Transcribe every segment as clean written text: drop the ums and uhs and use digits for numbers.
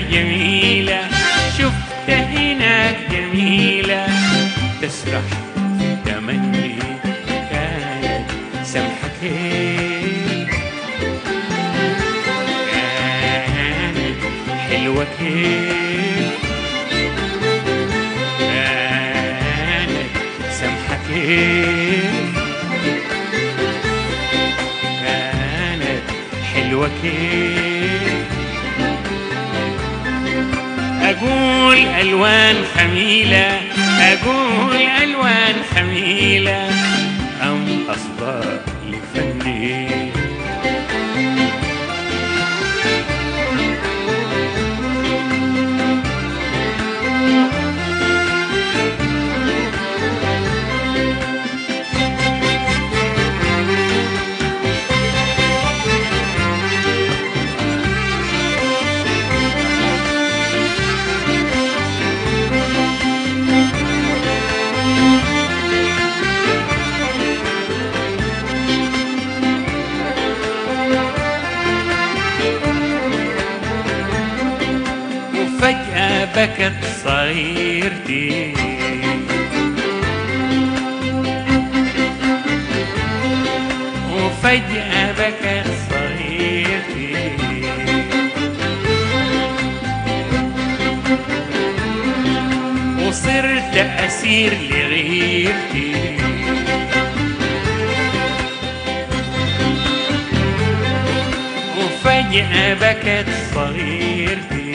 جميلة شفت هناك جميلة تسرح في تمني كانت سمحة كيف كانت حلوة كيف كانت سمحة كيف كانت حلوة كيف أقول ألوان خميلة أقول ألوان خميلة أم أصداء لفني فجأة بكت صغيرتي وفجأة بكت صغيرتي وصرت أسير لغيرتي وفجأة بكت صغيرتي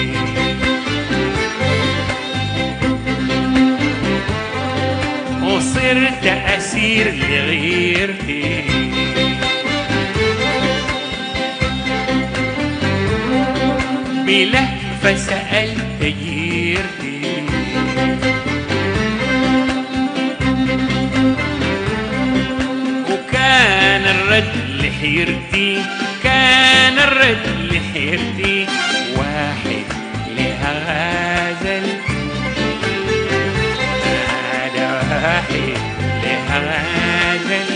وصرت أسير لغيرتي بلهفة سألت جيرتي وكان الرد لحيرتي كان الرد لحيرتي واحد لها غازل واحد لها غازل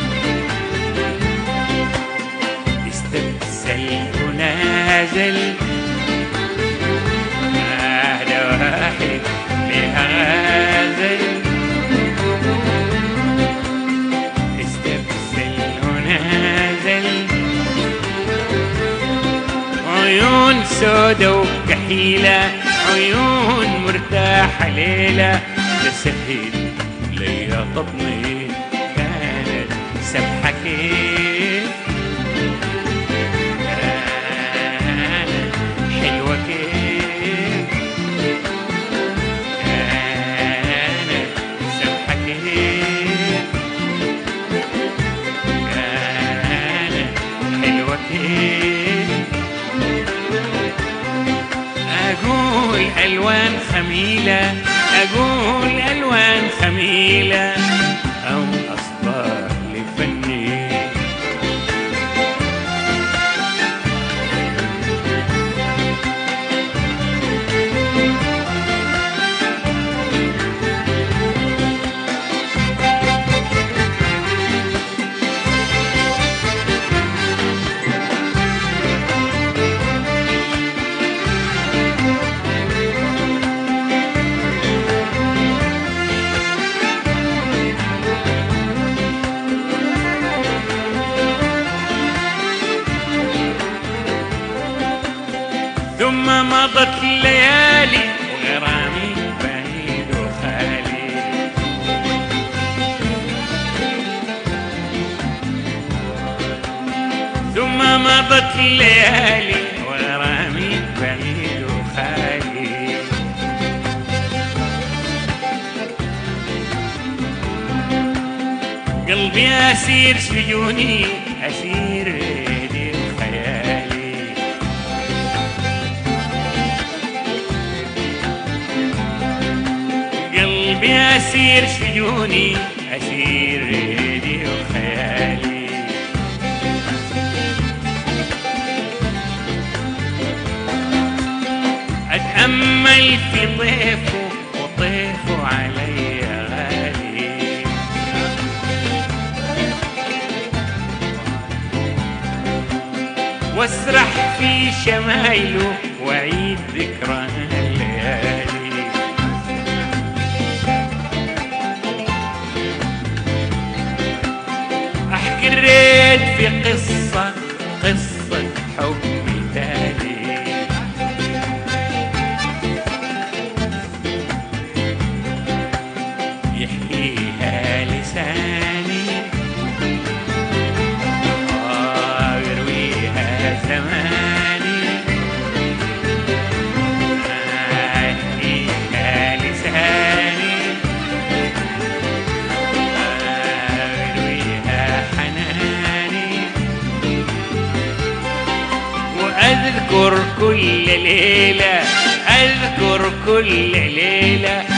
استبسل ونازل هذا واحد لها غازل استبسل ونازل عيون سودا وكحيلة عيون مرتاحة ليلة تسهل ليا طبني كانت سبحة كيف كانت حلوة كيف كانت سبحة كيف كانت حلوة كيف أقول ألوان خميلة أقول ألوان خميلة أو أصداء لفني ثم مضت الليالي وغرامي بعيد وخالي ثم مضت الليالي وغرامي بعيد وخالي قلبي أسير سجوني أسير ريدي وخيالي قلبي أسير سجوني أسير ريدي وخيالي أتأمل في طيفه وطيفه علي غالي واسرح في شمايله وأعيد ذكرى الليالي. أحكي الريت في قصة حب تالي، يحكيها لساني ويرويها زماني، يحكيها لساني ويرويها حناني، وأذكر كل ليلة، أذكر كل ليلة